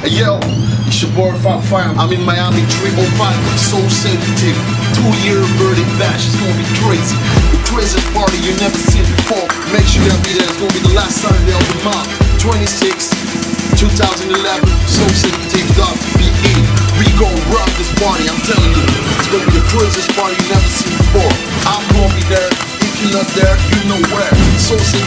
Hey yo, it's your boy Fire. I'm in Miami 305, so seductive. 2-year birthday bash, it's gonna be crazy. The craziest party you never seen before. Make sure you'll be there, it's gonna be the last Saturday of the month. 26, 2011, so seductive.be. We gon' rock this party, I'm telling you. It's gonna be the craziest party you never seen before. I'm gonna be there. If you're not there, you know where. So seductive.